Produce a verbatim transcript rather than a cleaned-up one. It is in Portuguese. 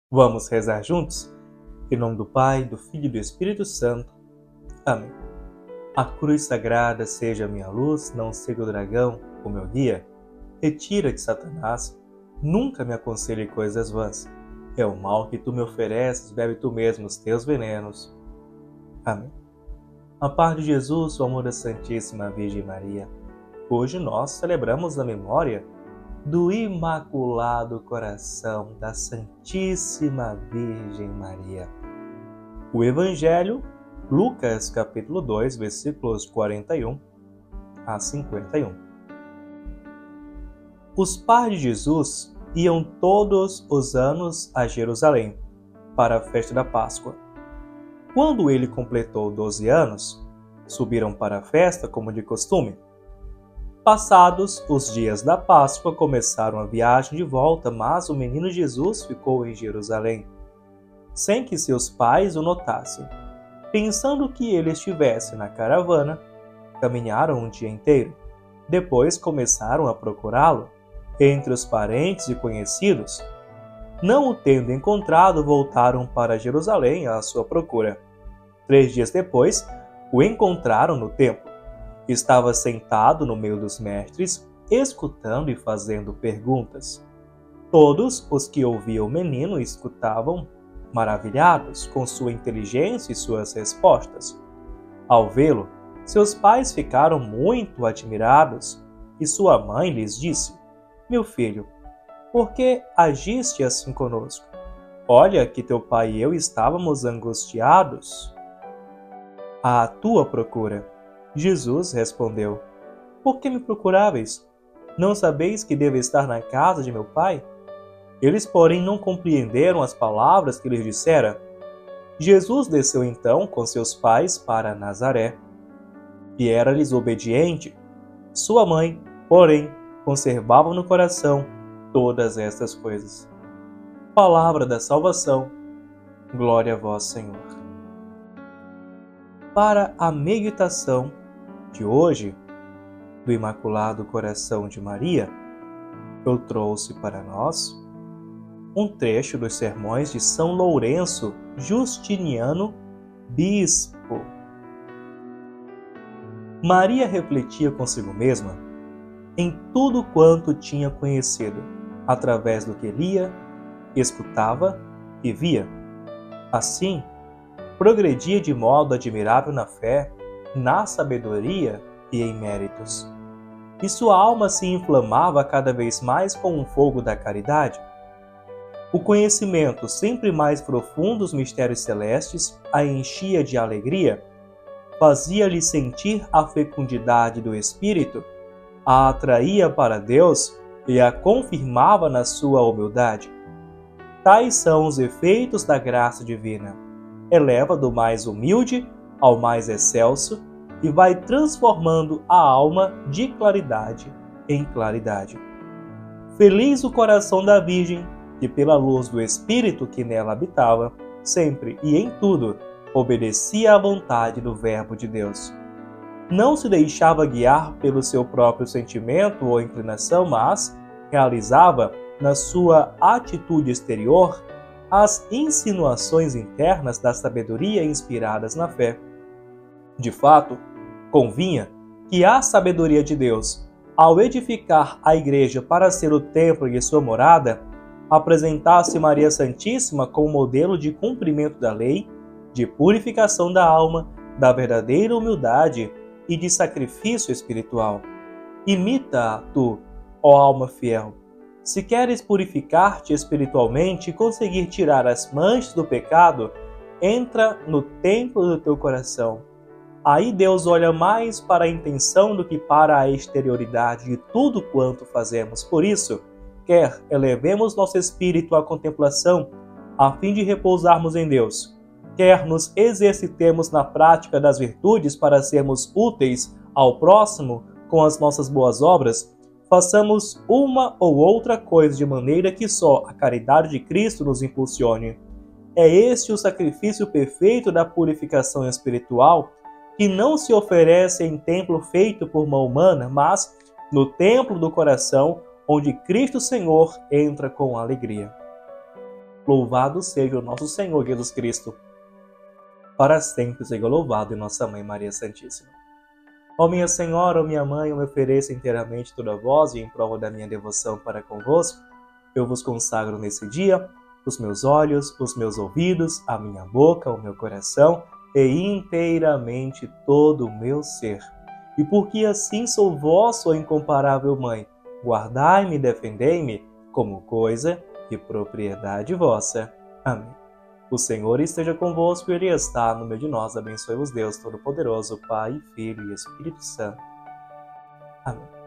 Vamos rezar juntos? Em nome do Pai, do Filho e do Espírito Santo. Amém. A cruz sagrada seja a minha luz, não siga o dragão, o meu guia. Retira-te, Satanás, nunca me aconselhe coisas vãs. É o mal que tu me ofereces, bebe tu mesmo os teus venenos. Amém. A paz de Jesus, o amor da Santíssima Virgem Maria. Hoje nós celebramos a memória do Imaculado Coração da Santíssima Virgem Maria. O Evangelho, Lucas capítulo dois, versículos quarenta e um a cinquenta e um. Os pais de Jesus iam todos os anos a Jerusalém para a festa da Páscoa. Quando ele completou doze anos, subiram para a festa como de costume. Passados os dias da Páscoa, começaram a viagem de volta, mas o menino Jesus ficou em Jerusalém, sem que seus pais o notassem. Pensando que ele estivesse na caravana, caminharam um dia inteiro. Depois começaram a procurá-lo entre os parentes e conhecidos. Não o tendo encontrado, voltaram para Jerusalém à sua procura. Três dias depois, o encontraram no templo. Estava sentado no meio dos mestres, escutando e fazendo perguntas. Todos os que ouviam o menino escutavam, maravilhados com sua inteligência e suas respostas. Ao vê-lo, seus pais ficaram muito admirados, e sua mãe lhes disse: "Meu filho, por que agiste assim conosco? Olha que teu pai e eu estávamos angustiados à tua procura." Jesus respondeu: "Por que me procuráveis? Não sabeis que devo estar na casa de meu pai?" Eles, porém, não compreenderam as palavras que lhes dissera. Jesus desceu então com seus pais para Nazaré, e era-lhes obediente. Sua mãe, porém, conservava no coração todas estas coisas. Palavra da salvação. Glória a vós, Senhor. Para a meditação de hoje, do Imaculado Coração de Maria, eu trouxe para nós um trecho dos sermões de São Lourenço Justiniano, bispo. Maria refletia consigo mesma em tudo quanto tinha conhecido, através do que lia, escutava e via. Assim, progredia de modo admirável na fé, na sabedoria e em méritos. E sua alma se inflamava cada vez mais com o fogo da caridade. O conhecimento sempre mais profundo dos mistérios celestes a enchia de alegria, fazia-lhe sentir a fecundidade do Espírito, a atraía para Deus e a confirmava na sua humildade. Tais são os efeitos da graça divina. Eleva do mais humilde ao mais excelso e vai transformando a alma de claridade em claridade. Feliz o coração da Virgem, que pela luz do Espírito que nela habitava, sempre e em tudo, obedecia à vontade do Verbo de Deus. Não se deixava guiar pelo seu próprio sentimento ou inclinação, mas realizava, na sua atitude exterior, as insinuações internas da sabedoria inspiradas na fé. De fato, convinha que a sabedoria de Deus, ao edificar a Igreja para ser o templo de sua morada, apresentasse Maria Santíssima como modelo de cumprimento da lei, de purificação da alma, da verdadeira humildade e de sacrifício espiritual. Imita-a tu, ó alma fiel. Se queres purificar-te espiritualmente e conseguir tirar as manchas do pecado, entra no templo do teu coração. Aí Deus olha mais para a intenção do que para a exterioridade de tudo quanto fazemos. Por isso, quer elevemos nosso espírito à contemplação, a fim de repousarmos em Deus, quer nos exercitemos na prática das virtudes para sermos úteis ao próximo com as nossas boas obras, façamos uma ou outra coisa de maneira que só a caridade de Cristo nos impulsione. É este o sacrifício perfeito da purificação espiritual, que não se oferece em templo feito por mão humana, mas no templo do coração, onde Cristo Senhor entra com alegria. Louvado seja o nosso Senhor Jesus Cristo. Para sempre seja louvado e nossa Mãe Maria Santíssima. Ó minha Senhora, ó minha Mãe, eu me ofereço inteiramente toda a vós e em prova da minha devoção para convosco, eu vos consagro nesse dia os meus olhos, os meus ouvidos, a minha boca, o meu coração e inteiramente todo o meu ser. E porque assim sou vossa, ó incomparável Mãe, guardai-me e defendei-me como coisa e propriedade vossa. Amém. O Senhor esteja convosco e Ele está no meio de nós. Abençoe-vos Deus Todo-Poderoso, Pai, Filho e Espírito Santo. Amém.